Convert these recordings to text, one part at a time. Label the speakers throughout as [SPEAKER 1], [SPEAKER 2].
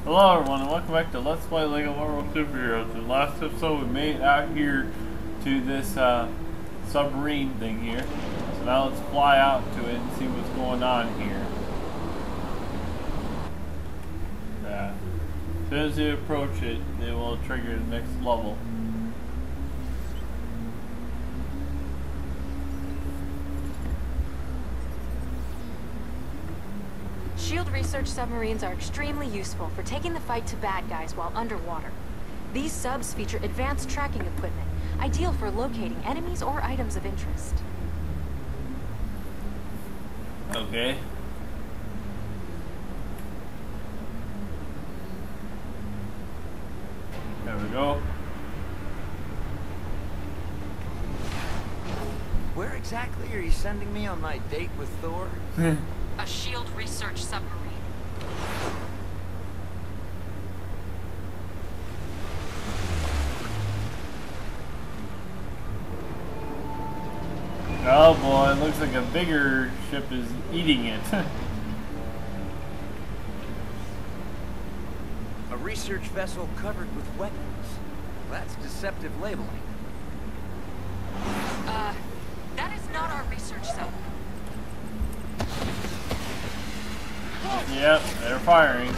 [SPEAKER 1] Hello everyone and welcome back to Let's Play LEGO Marvel Superheroes. In the last episode we made it out here to this submarine thing here. So now let's fly out to it and see what's going on here. Yeah. As soon as you approach it, it will trigger the next level.
[SPEAKER 2] SHIELD research submarines are extremely useful for taking the fight to bad guys while underwater. These subs feature advanced tracking equipment, ideal for locating enemies or items of interest.
[SPEAKER 1] Okay. There we go.
[SPEAKER 3] Where exactly are you sending me on my date with Thor?
[SPEAKER 2] A SHIELD research submarine.
[SPEAKER 1] Oh boy, it looks like a bigger ship is eating it.
[SPEAKER 3] A research vessel covered with weapons. That's deceptive labeling.
[SPEAKER 2] That is not our research sub.
[SPEAKER 1] Yep, they're firing.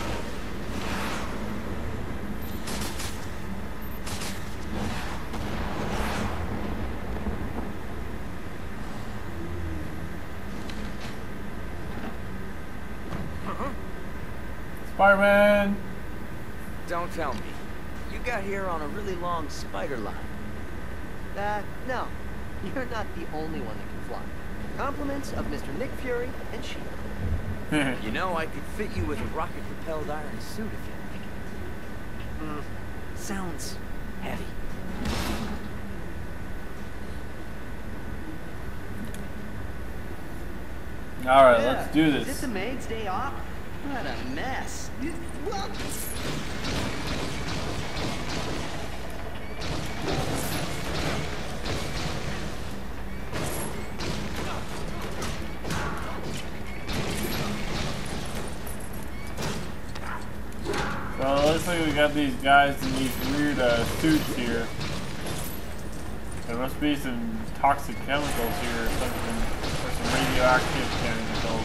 [SPEAKER 1] Spider-Man!
[SPEAKER 3] Don't tell me. You got here on a really long spider line.
[SPEAKER 4] No. You're not the only one that can fly. Compliments of Mr. Nick Fury and SHIELD.
[SPEAKER 3] You know, I could fit you with a rocket-propelled iron suit if you like. Sounds heavy.
[SPEAKER 1] Alright, let's do
[SPEAKER 4] Is it
[SPEAKER 1] this.
[SPEAKER 4] the maid's day off? What a mess. Well,
[SPEAKER 1] So it looks like we got these guys in these weird suits here. There must be some toxic chemicals here or something. Or some radioactive chemicals.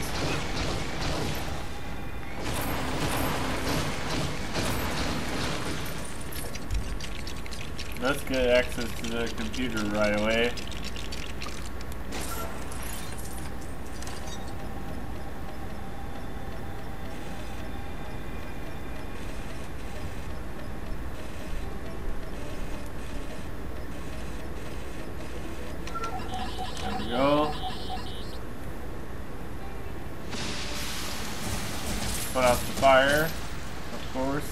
[SPEAKER 1] Let's get access to the computer right away. There we go. Put out the fire, of course.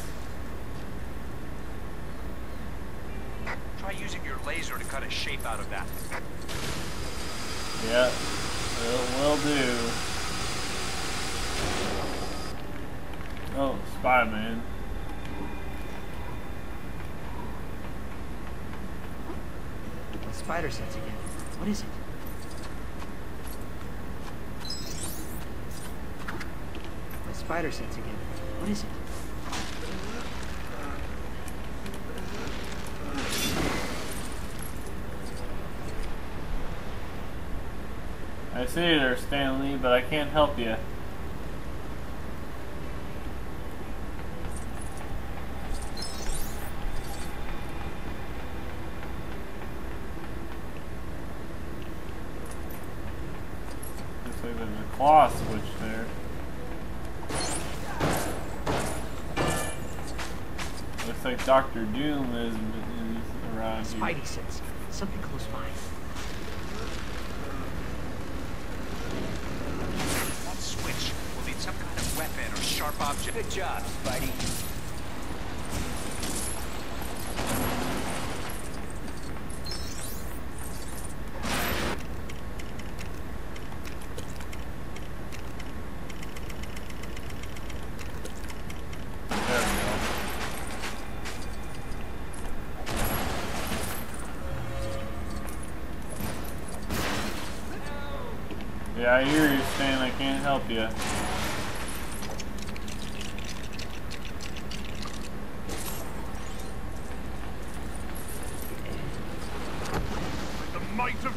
[SPEAKER 5] Try using your laser to cut a shape out of that.
[SPEAKER 1] Yeah, it will do. Oh, Spider-Man.
[SPEAKER 4] spider sense again. What is it? My spider sense again. What is it?
[SPEAKER 1] I see you there, Stanley, but I can't help you. Looks like there's a claw switch there. Looks like Dr. Doom is around here.
[SPEAKER 4] Spidey sense. Something close by.
[SPEAKER 5] That switch will need some kind of weapon or sharp object.
[SPEAKER 3] Good job, Spidey.
[SPEAKER 1] There we go. Yeah, I hear you, Stan. I can't help you.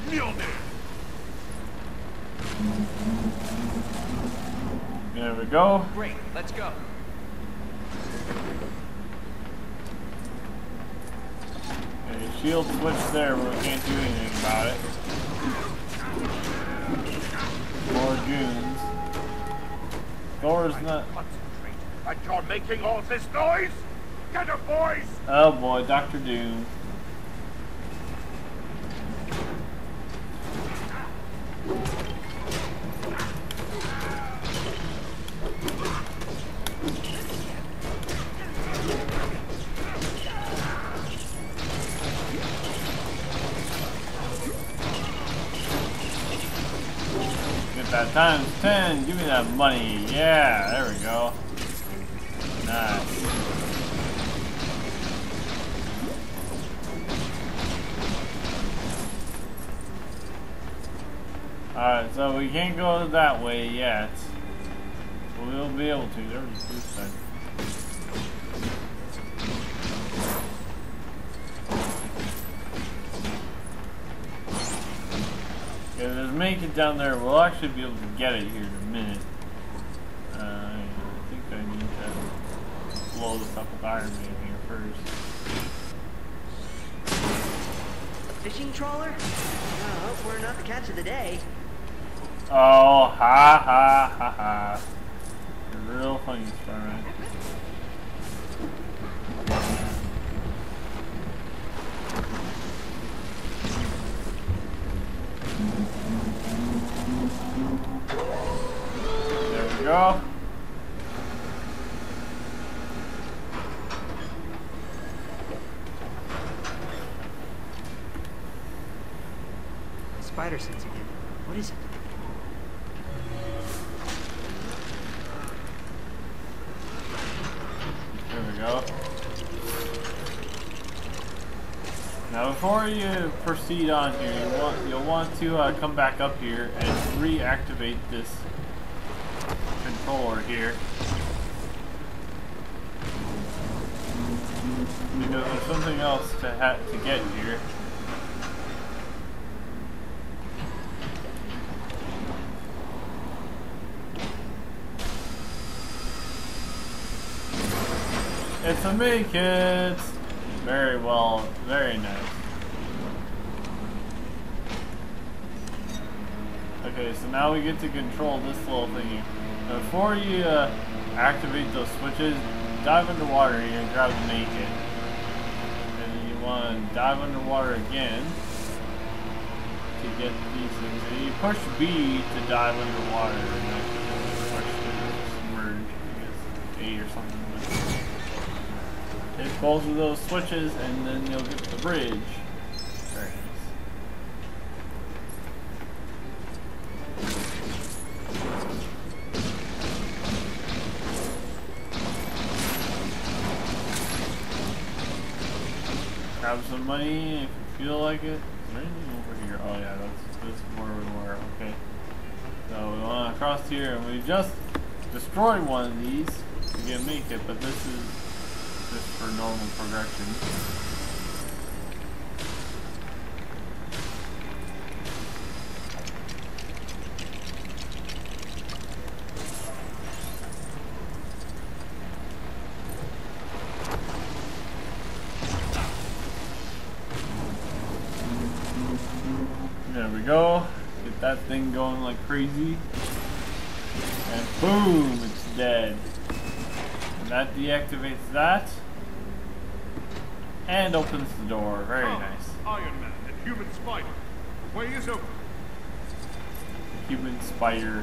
[SPEAKER 5] Mjolnir!
[SPEAKER 1] There we go.
[SPEAKER 3] Great, let's go.
[SPEAKER 1] Okay, shield switch there, but we can't do anything about it. More goons. Thor's not.
[SPEAKER 5] Concentrate. And you're making all this noise? Get her, boys!
[SPEAKER 1] Oh boy, Dr. Doom. Get that times 10. Give me that money. Yeah, there we go. Nice. Alright, so we can't go that way yet. We'll be able to. There was a blue side. Yeah, there's make it down there. We'll actually be able to get it here in a minute. I think I need to blow this up with Iron Man here first.
[SPEAKER 4] Fishing trawler? I hope we're not the catch of the day.
[SPEAKER 1] Oh, ha ha ha ha. You're real funny, Starman. There we go.
[SPEAKER 4] Spider sense again. What is it?
[SPEAKER 1] There we go. Now before you proceed on here, you'll want to come back up here and reactivate this controller here. Because there's something else to get here. It's a make it. Very well, very nice. Okay, so now we get to control this little thingy. Now before you activate those switches, dive underwater here and grab the make it. And then you want to dive underwater again to get these things. And you push B to dive underwater, and then push to submerge, I guess A or something. Hit both of those switches and then you'll get the bridge. Very nice. Grab some money if you feel like it. Is there anything over here? Oh yeah, that's where we were. Okay. So we want to cross here and we just destroyed one of these to get make it, but this is just for normal progression. There we go. Get that thing going like crazy. And boom, it's dead. And that deactivates that. And opens the door. Very nice.
[SPEAKER 5] Iron Man and Human Spider. The way is open.
[SPEAKER 1] Human Spider.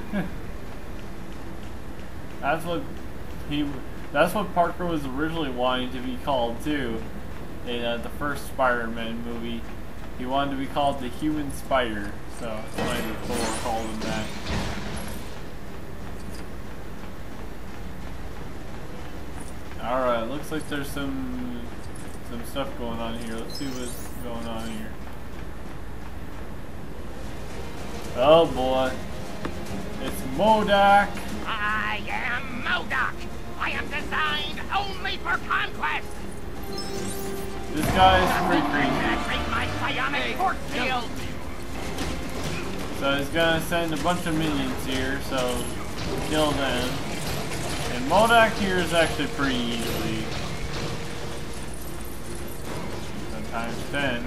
[SPEAKER 1] That's what Parker was originally wanting to be called too. In the first Spider-Man movie, he wanted to be called the Human Spider. So that's why Thor called him that. Alright, looks like there's some stuff going on here. Let's see what's going on here. Oh boy. It's MODOK.
[SPEAKER 6] I am MODOK. I am designed only for conquest.
[SPEAKER 1] This guy is pretty crazy.
[SPEAKER 6] Penetrate my psionic force field.
[SPEAKER 1] So he's gonna send a bunch of minions here, so kill them. And MODOK here is actually pretty easy. Sometimes 10.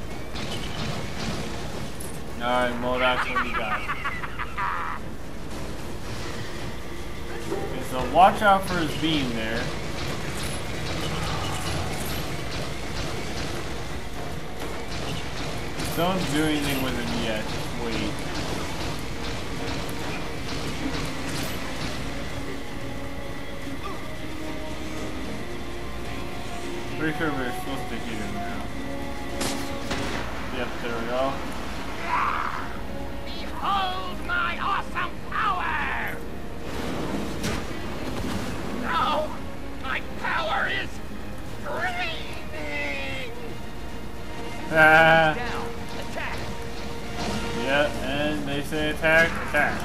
[SPEAKER 1] Alright, MODOK, what do you got? Okay, so watch out for his beam there. Don't do anything with him yet, just wait. Pretty sure we're supposed to hit him now. Yep, there we go.
[SPEAKER 6] Behold my awesome power! No! My power is breathing!
[SPEAKER 1] Ah.
[SPEAKER 3] Down. Attack.
[SPEAKER 1] Yeah, and they say attack, attack.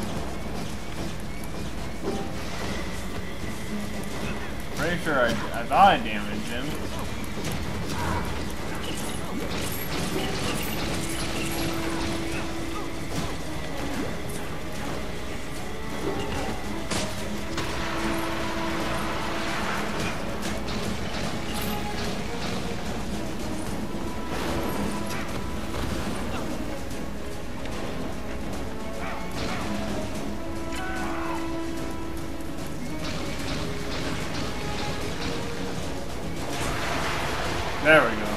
[SPEAKER 1] Pretty sure I thought I damaged him. There we go.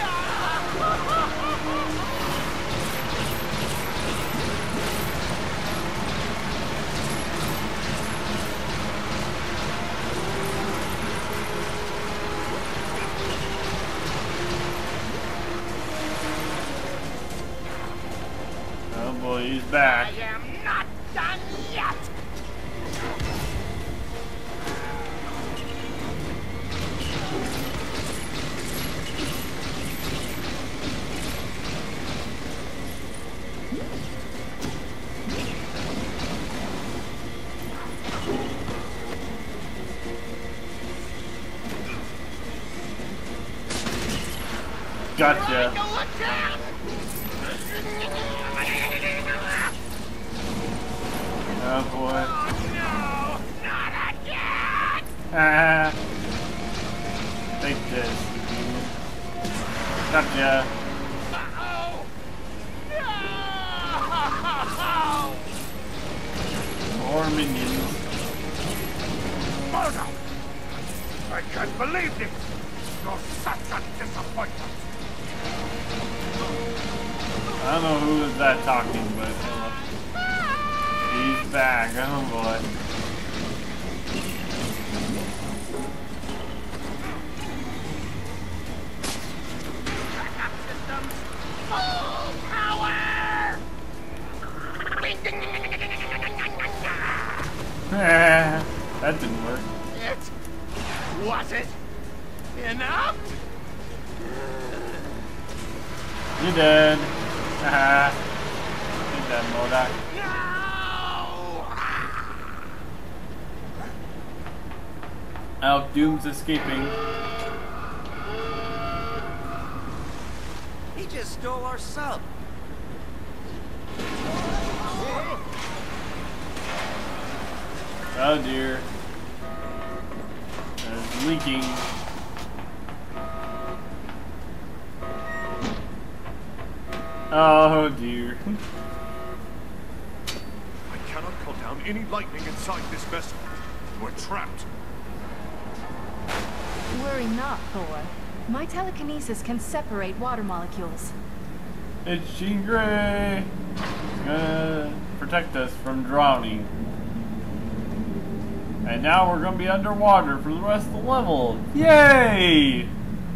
[SPEAKER 1] Oh boy, he's back.
[SPEAKER 6] I am not done yet!
[SPEAKER 1] Gotcha. Oh boy.
[SPEAKER 6] No! Not again!
[SPEAKER 1] Ah. Take this. Gotcha.
[SPEAKER 6] Uh-oh! No!
[SPEAKER 1] More minions.
[SPEAKER 5] MODOK! I can't believe this! You're such a disappointment!
[SPEAKER 1] I don't know who is that talking, but he's back. Oh boy.
[SPEAKER 6] Backup systems! Full power!
[SPEAKER 1] That didn't work.
[SPEAKER 6] Was it enough?
[SPEAKER 1] You dead. Haha. Take that, MODOK.
[SPEAKER 6] No!
[SPEAKER 1] Alec Doom's escaping.
[SPEAKER 3] He just stole our sub.
[SPEAKER 1] Oh dear. It's leaking. Oh dear.
[SPEAKER 5] I cannot call down any lightning inside this vessel. We're trapped.
[SPEAKER 2] Worry not, Thor. My telekinesis can separate water molecules.
[SPEAKER 1] It's Jean Grey. He's gonna protect us from drowning. And now we're gonna be underwater for the rest of the level. Yay!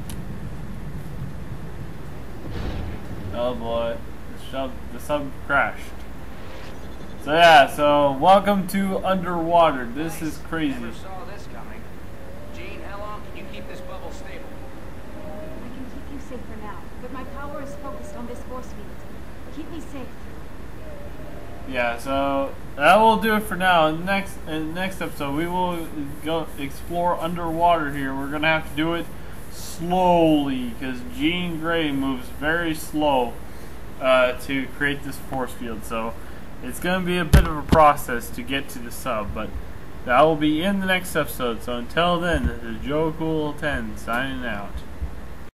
[SPEAKER 1] Oh boy, the sub crashed. So yeah, so welcome to underwater. This is crazy.
[SPEAKER 7] Never saw this coming. Jean, how long can you keep this bubble stable?
[SPEAKER 8] I can keep you safe for now, but my power is focused on this force field. Keep me safe.
[SPEAKER 1] Yeah, so that will do it for now. In the next episode, we will go explore underwater here. We're gonna have to do it slowly because Jean Grey moves very slow. to create this force field. So it's going to be a bit of a process to get to the sub, but that will be in the next episode. So until then, this is Joe Cool 10 signing out.